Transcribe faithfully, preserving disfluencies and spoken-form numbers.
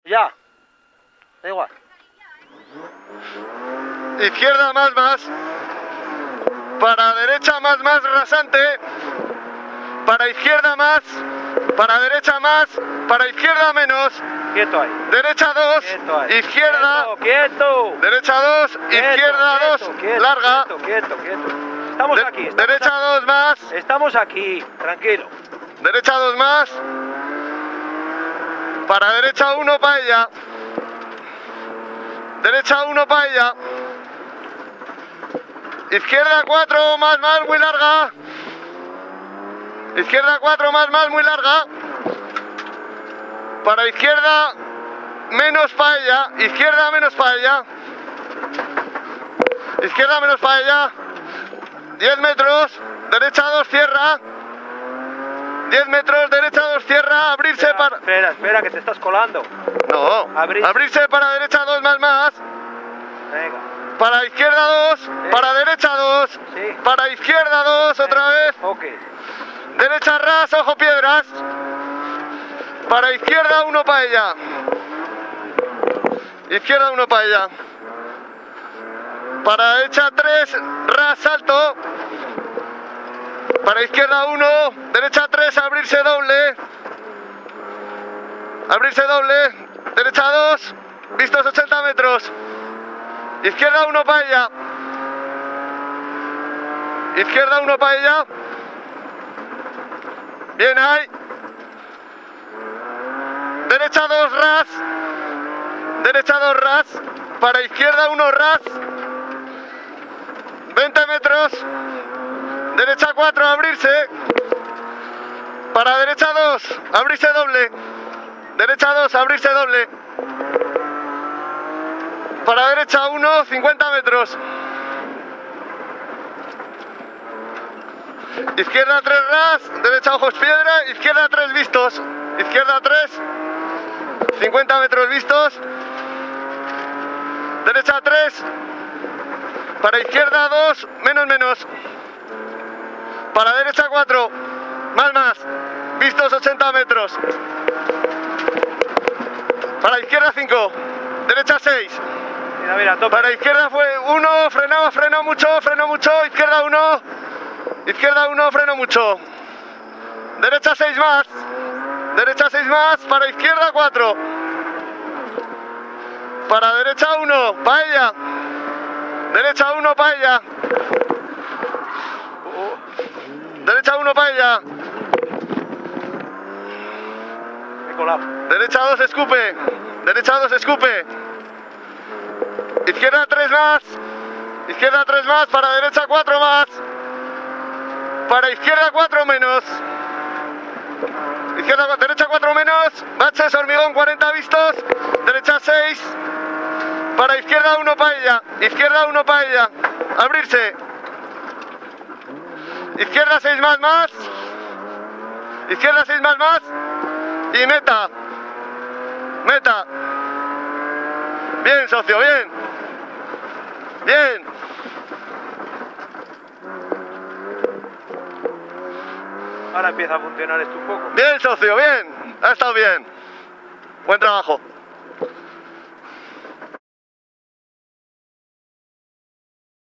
Ya. Da igual. Izquierda más más. Para derecha más más rasante. Para izquierda más. Para derecha más. Para izquierda menos. Quieto ahí. Derecha dos. Quieto ahí. Izquierda. Quieto, quieto. Derecha dos. Quieto, Izquierda quieto, dos. quieto, Larga. Quieto, quieto, quieto. Estamos De- aquí. Estamos derecha aquí. dos más. Estamos aquí. Tranquilo. Derecha dos más. Para derecha uno para ella. Derecha uno para ella. Izquierda cuatro más más muy larga. Izquierda cuatro más más muy larga. Para izquierda menos para ella. Izquierda menos para ella. Izquierda menos para ella. diez metros. Derecha dos cierra. diez metros. Derecha dos cierra. Abrirse Espera, para... espera, espera, que te estás colando. No. Abrir- Abrirse para derecha dos más más. Venga. Para izquierda dos. Para derecha dos. Sí. Para izquierda dos otra vez. Ok. Derecha ras, ojo piedras. Para izquierda uno para ella. Izquierda uno para ella. Para derecha tres, ras salto. Para izquierda uno, derecha tres, abrirse doble. Abrirse doble. Derecha dos, vistos ochenta metros. Izquierda uno para ella. Izquierda uno para ella. Bien ahí. Derecha dos ras. Derecha dos ras. Para izquierda uno ras. veinte metros. Derecha cuatro, abrirse. Para derecha dos, abrirse doble. Derecha dos, abrirse doble. Para derecha uno, cincuenta metros. Izquierda tres ras, derecha ojos piedra, izquierda tres vistos. Izquierda tres, cincuenta metros vistos. Derecha tres. Para izquierda dos, menos menos. Para derecha cuatro, más más. Vistos ochenta metros. Para izquierda cinco, derecha seis. Mira, mira, tope. Para izquierda fue uno, frenaba, frenó mucho, frenó mucho. Izquierda uno, izquierda uno, frenó mucho. Derecha seis más. Derecha seis más. Para izquierda cuatro. Para derecha uno, para ella. Derecha uno para ella. Derecha uno para ella. Me he colado. Derecha dos, escupe. Derecha dos, escupe. Izquierda tres más. Izquierda tres más. Para derecha cuatro más. Para izquierda cuatro menos. Izquierda, derecha cuatro menos. Baches, hormigón, cuarenta vistos. Derecha seis. Para izquierda uno para ella. Izquierda uno para ella. Abrirse. Izquierda seis más más. Izquierda seis más más. Y meta. Meta. Bien, socio, bien. Bien. Ahora empieza a funcionar esto un poco. Bien, socio, bien. Ha estado bien. Buen trabajo.